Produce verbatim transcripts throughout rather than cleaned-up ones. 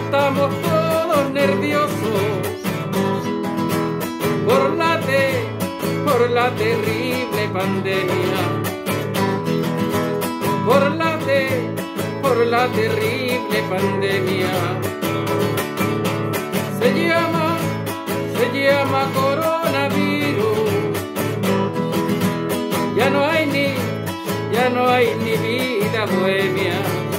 estamos todos nerviosos por la, te, por la terrible pandemia, por la, te, por la terrible pandemia. Se llama, se llama coronavirus. Ya no hay ni, ya no hay ni vida bohemia.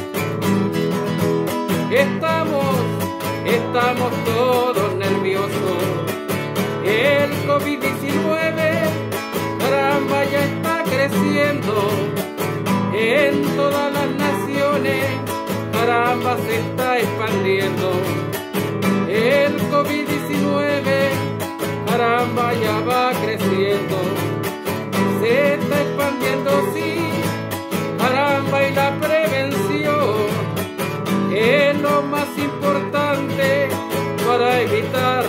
Estamos, estamos todos nerviosos. El COVID diecinueve, caramba, ya está creciendo en todas las naciones, caramba, se está expandiendo. El COVID diecinueve, caramba, ya va creciendo. Se está expandiendo, sí, caramba, y la prevención es lo más importante para evitar